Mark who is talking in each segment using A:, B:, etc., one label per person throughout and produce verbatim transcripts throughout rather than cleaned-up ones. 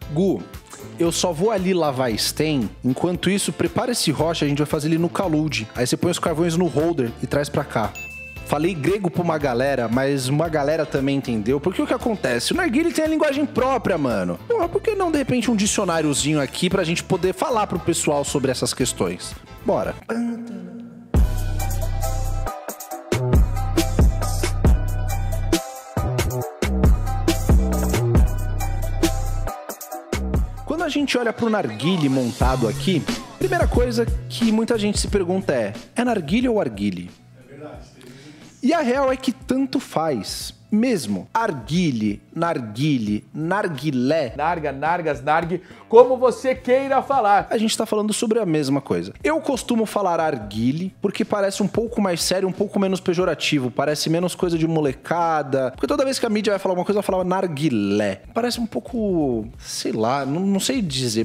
A: Gu, eu só vou ali lavar stain. Enquanto isso, prepara esse rocha, a gente vai fazer ele no calude. Aí você põe os carvões no holder e traz pra cá. Falei grego pra uma galera, mas uma galera também entendeu. Porque o que acontece? O narguilé tem a linguagem própria, mano. Porra, por que não, de repente, um dicionáriozinho aqui pra gente poder falar pro pessoal sobre essas questões? Bora. Quando a gente olha pro narguilé montado aqui, primeira coisa que muita gente se pergunta é: é narguilé ou arguilé? E a real é que tanto faz. Mesmo arguilé, narguilé, narguilé,
B: narga, nargas, nargue, como você queira falar.
A: A gente tá falando sobre a mesma coisa. Eu costumo falar arguilé porque parece um pouco mais sério, um pouco menos pejorativo, parece menos coisa de molecada. Porque toda vez que a mídia vai falar uma coisa, eu falava narguilé. Parece um pouco, sei lá, não, não sei dizer.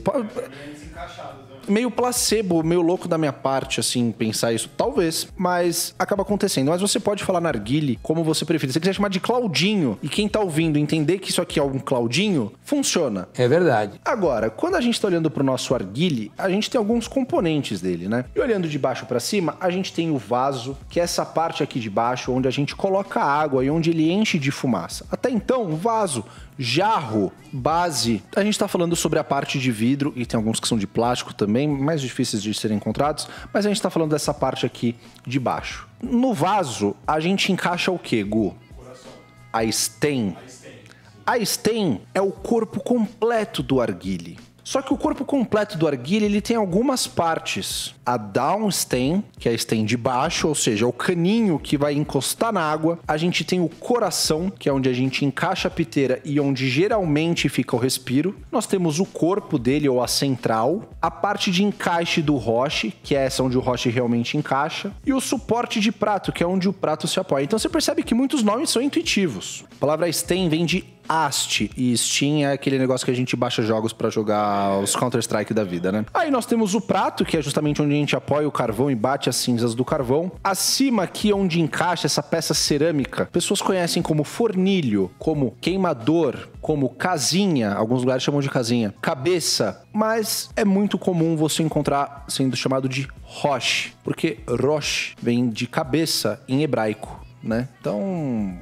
A: Meio placebo, meio louco da minha parte, assim, pensar isso. Talvez, mas acaba acontecendo. Mas você pode falar narguilé como você preferir. Se você quiser chamar de Claudinho, e quem tá ouvindo entender que isso aqui é um Claudinho, funciona.
B: É verdade.
A: Agora, quando a gente tá olhando pro nosso arguilé, a gente tem alguns componentes dele, né? E olhando de baixo pra cima, a gente tem o vaso, que é essa parte aqui de baixo, onde a gente coloca a água e onde ele enche de fumaça. Até então, vaso, jarro, base. A gente tá falando sobre a parte de vidro, e tem alguns que são de plástico também, mais difíceis de serem encontrados, mas a gente tá falando dessa parte aqui de baixo. No vaso, a gente encaixa o quê, Gu? Coração. A stain. A stain. A stain é o corpo completo do arguilé. Só que o corpo completo do arguilé, ele tem algumas partes. A down stain, que é a stain de baixo, ou seja, o caninho que vai encostar na água. A gente tem o coração, que é onde a gente encaixa a piteira e onde geralmente fica o respiro. Nós temos o corpo dele, ou a central. A parte de encaixe do roche, que é essa onde o roche realmente encaixa. E o suporte de prato, que é onde o prato se apoia. Então você percebe que muitos nomes são intuitivos. A palavra stain vem de Ast, e Steam é aquele negócio que a gente baixa jogos pra jogar os Counter-Strike da vida, né? Aí nós temos o prato, que é justamente onde a gente apoia o carvão e bate as cinzas do carvão. Acima aqui, onde encaixa essa peça cerâmica, pessoas conhecem como fornilho, como queimador, como casinha, alguns lugares chamam de casinha, cabeça, mas é muito comum você encontrar sendo chamado de roche, porque roche vem de cabeça em hebraico, né? Então...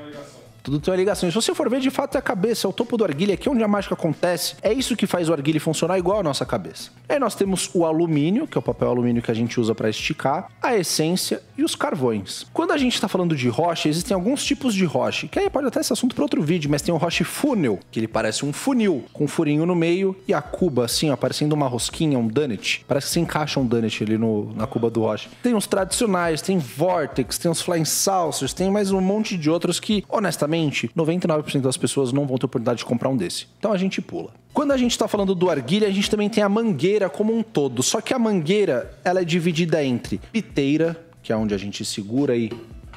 A: tudo tem uma ligação. E se você for ver, de fato, é a cabeça, é o topo do arguilé, aqui onde a mágica acontece. É isso que faz o arguilé funcionar igual a nossa cabeça. Aí nós temos o alumínio, que é o papel alumínio que a gente usa para esticar, a essência e os carvões. Quando a gente está falando de rocha, existem alguns tipos de rocha, que aí pode até ser assunto para outro vídeo, mas tem o roche funnel, que ele parece um funil, com um furinho no meio, e a cuba, assim, ó, parecendo uma rosquinha, um donut. Parece que você encaixa um donut ali no, na cuba do roche. Tem os tradicionais, tem vortex, tem os flying saucers, tem mais um monte de outros que, honestamente, noventa e nove por cento das pessoas não vão ter oportunidade de comprar um desse. Então a gente pula. Quando a gente tá falando do arguilé, a gente também tem a mangueira como um todo. Só que a mangueira, ela é dividida entre piteira, que é onde a gente segura aí.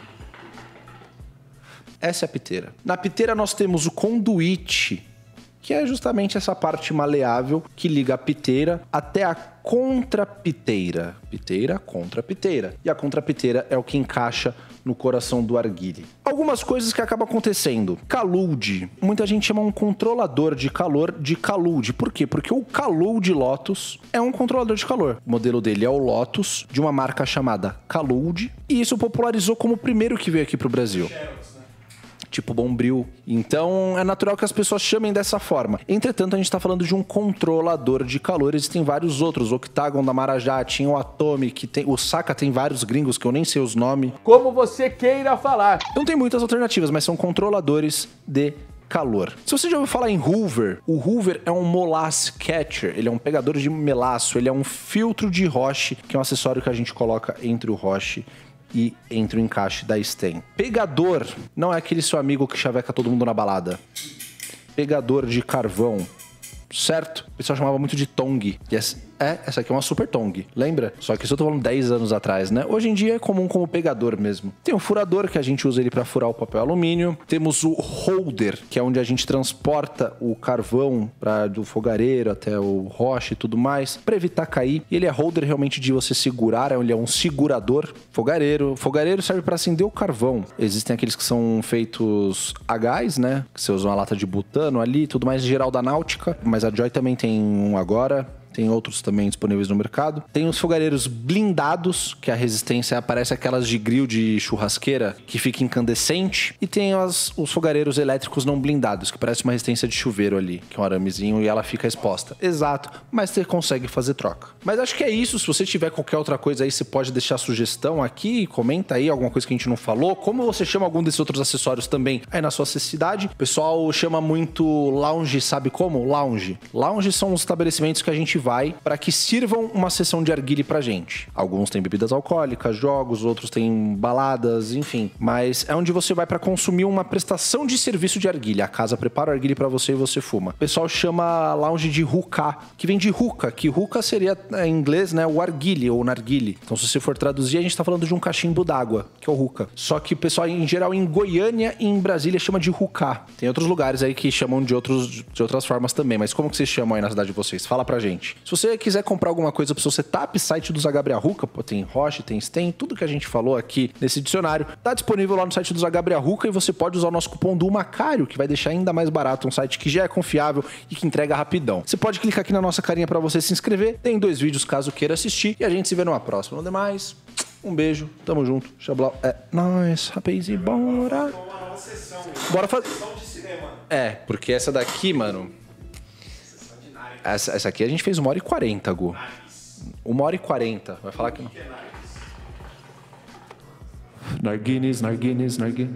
A: Essa é a piteira. Na piteira nós temos o conduíte, que é justamente essa parte maleável que liga a piteira até a contrapiteira. Piteira, contrapiteira. E a contrapiteira é o que encaixa no coração do arguilé. Algumas coisas que acabam acontecendo. Calude. Muita gente chama um controlador de calor de calude. Por quê? Porque o Calude Lotus é um controlador de calor. O modelo dele é o Lotus, de uma marca chamada Calude. E isso popularizou como o primeiro que veio aqui pro Brasil. Tipo Bombril. Então é natural que as pessoas chamem dessa forma. Entretanto, a gente tá falando de um controlador de calor. Existem vários outros. O Octagon da Marajá, tinha o Atomic, tem, o Saka tem vários gringos que eu nem sei os nomes.
B: Como você queira falar.
A: Não tem muitas alternativas, mas são controladores de calor. Se você já ouviu falar em Hoover, o Hoover é um molasse catcher, ele é um pegador de melaço, ele é um filtro de roche, que é um acessório que a gente coloca entre o roche e entre o encaixe da stain. Pegador não é aquele seu amigo que chaveca todo mundo na balada. Pegador de carvão, certo? O pessoal chamava muito de tong. Yes. É, essa aqui é uma super tong, lembra? Só que isso eu tô falando dez anos atrás, né? Hoje em dia é comum como pegador mesmo. Tem o furador, que a gente usa ele pra furar o papel alumínio. Temos o holder, que é onde a gente transporta o carvão pra, do fogareiro até o rocha e tudo mais, pra evitar cair. E ele é holder realmente de você segurar, ele é um segurador. Fogareiro. Fogareiro serve pra acender o carvão. Existem aqueles que são feitos a gás, né? Que você usa uma lata de butano ali, tudo mais, geral da náutica. Mas a Joy também tem um agora. Tem outros também disponíveis no mercado. Tem os fogareiros blindados, que a resistência parece aquelas de grill de churrasqueira, que fica incandescente. E tem as, os fogareiros elétricos não blindados, que parece uma resistência de chuveiro ali, que é um aramezinho e ela fica exposta. Exato, mas você consegue fazer troca. Mas acho que é isso. Se você tiver qualquer outra coisa aí, você pode deixar sugestão aqui, comenta aí alguma coisa que a gente não falou. Como você chama algum desses outros acessórios também aí na sua cidade? O pessoal chama muito lounge, sabe como? Lounge. Lounge são os estabelecimentos que a gente vai para que sirvam uma sessão de arguile pra gente. Alguns têm bebidas alcoólicas, jogos, outros têm baladas, enfim. Mas é onde você vai para consumir uma prestação de serviço de arguile. A casa prepara o arguile para você e você fuma. O pessoal chama lounge de hookah, que vem de hookah, que hookah seria em inglês, né, o arguile ou narguile. Então se você for traduzir, a gente tá falando de um cachimbo d'água, que é o hookah. Só que o pessoal em geral em Goiânia e em Brasília chama de hookah. Tem outros lugares aí que chamam de, outros, de outras formas também, mas como que vocês chamam aí na cidade de vocês? Fala pra gente. Se você quiser comprar alguma coisa pro seu setup, site do Zagabriel Hookah, pô, tem Roche, tem Sten, tudo que a gente falou aqui nesse dicionário, tá disponível lá no site do Zagabriel Hookah e você pode usar o nosso cupom do Macário, que vai deixar ainda mais barato, um site que já é confiável e que entrega rapidão. Você pode clicar aqui na nossa carinha pra você se inscrever, tem dois vídeos caso queira assistir e a gente se vê numa próxima. No demais, um beijo, tamo junto, xablau, é nóis, rapaz, e bora. Bora fazer. É, porque essa daqui, mano... Essa, essa aqui a gente fez uma hora e quarenta, Gu. Uma hora e quarenta. Vai falar que não. Narguines, narguines, narguines.